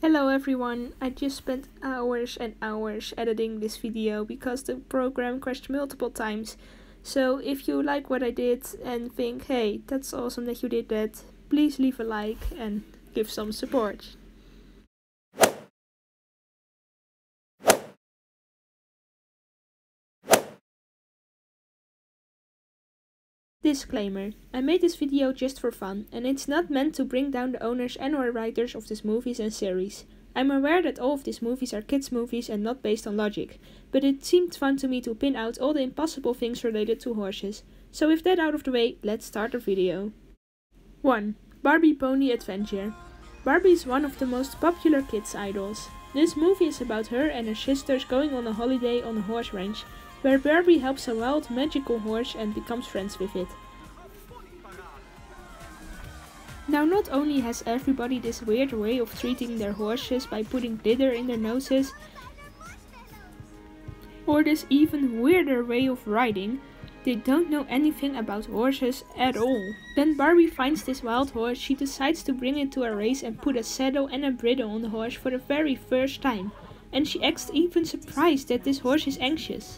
Hello everyone, I just spent hours and hours editing this video because the program crashed multiple times. So if you like what I did and think, hey, that's awesome that you did that, please leave a like and give some support. Disclaimer, I made this video just for fun and it's not meant to bring down the owners and or writers of these movies and series. I'm aware that all of these movies are kids movies and not based on logic, but it seemed fun to me to pin out all the impossible things related to horses. So with that out of the way, let's start the video. 1. Barbie Pony Adventure. Barbie is one of the most popular kids idols. This movie is about her and her sisters going on a holiday on a horse ranch, where Barbie helps a wild magical horse and becomes friends with it. Now not only has everybody this weird way of treating their horses by putting glitter in their noses, or this even weirder way of riding, they don't know anything about horses at all. When Barbie finds this wild horse, she decides to bring it to a race and put a saddle and a bridle on the horse for the very first time. And she acts even surprised that this horse is anxious.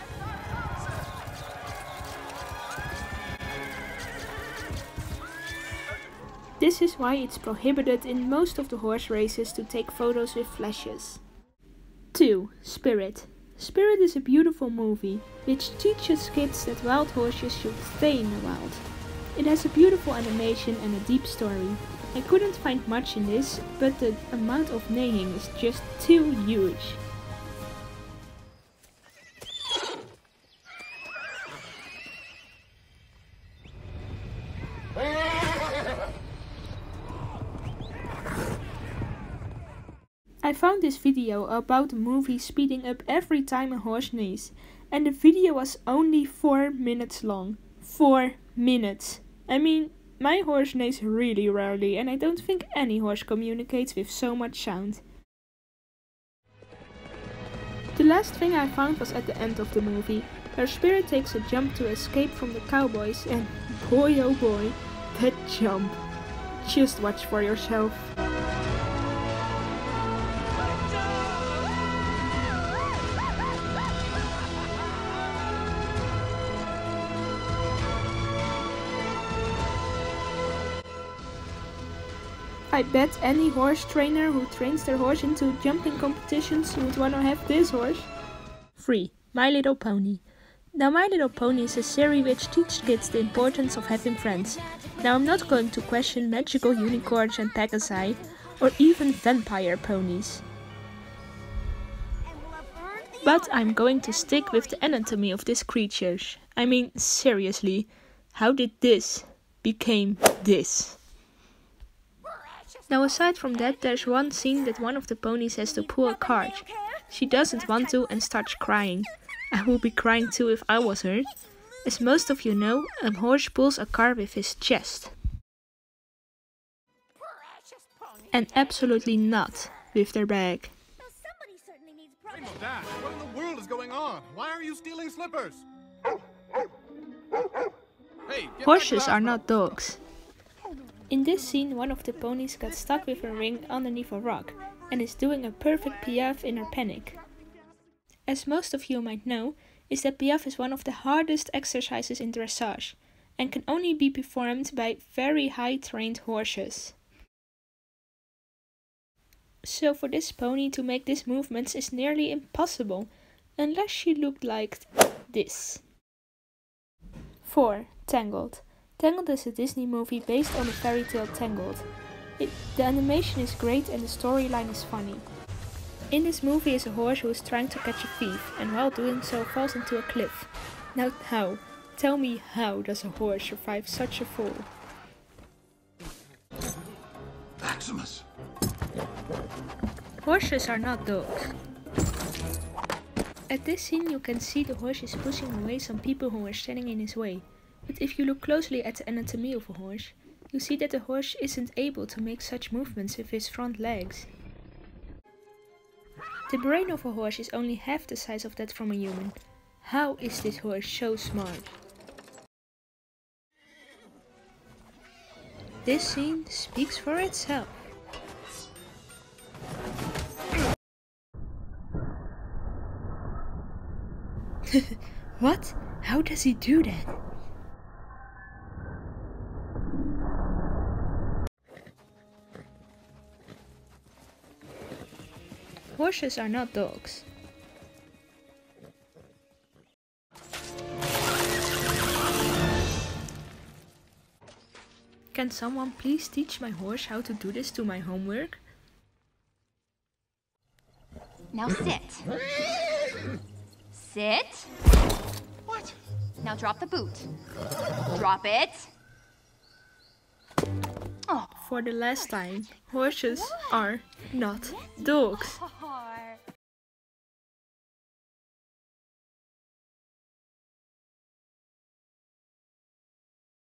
This is why it's prohibited in most of the horse races to take photos with flashes. 2. Spirit. Spirit is a beautiful movie, which teaches kids that wild horses should stay in the wild. It has a beautiful animation and a deep story. I couldn't find much in this, but the amount of neighing is just too huge. I found this video about the movie speeding up every time a horse neighs, and the video was only 4 minutes long. 4 minutes! I mean, my horse neighs really rarely and I don't think any horse communicates with so much sound. The last thing I found was at the end of the movie, where Spirit takes a jump to escape from the cowboys and boy oh boy, that jump. Just watch for yourself. I bet any horse trainer who trains their horse into jumping competitions would wanna have this horse. 3. My Little Pony. Now My Little Pony is a series which teaches kids the importance of having friends. Now I'm not going to question magical unicorns and pegasi, or even vampire ponies. But I'm going to stick with the anatomy of these creatures. I mean, seriously, how did this become this? Now aside from that, there's one scene that one of the ponies has to pull a cart. She doesn't want to and starts crying. I would be crying too if I was her. As most of you know, a horse pulls a cart with his chest. And absolutely not with their back. Dad, what in the world is going on? Why are you stealing slippers? Hey, horses are not dogs. In this scene, one of the ponies got stuck with a ring underneath a rock and is doing a perfect piaffe in her panic. As most of you might know, is that piaffe is one of the hardest exercises in dressage and can only be performed by very high trained horses. So for this pony to make these movements is nearly impossible, unless she looked like this. 4. Tangled. Tangled is a Disney movie based on the fairy tale Tangled. The animation is great and the storyline is funny. In this movie is a horse who is trying to catch a thief and while doing so falls into a cliff. Now how? Tell me, how does a horse survive such a fall? Maximus! Horses are not dogs. At this scene you can see the horse is pushing away some people who are standing in his way. But if you look closely at the anatomy of a horse, you see that the horse isn't able to make such movements with his front legs. The brain of a horse is only half the size of that from a human. How is this horse so smart? This scene speaks for itself. What? How does he do that? Horses are not dogs. Can someone please teach my horse how to do this to my homework? Now sit. Sit. What? Now drop the boot. Drop it. Oh, For the last time, horses are not dogs.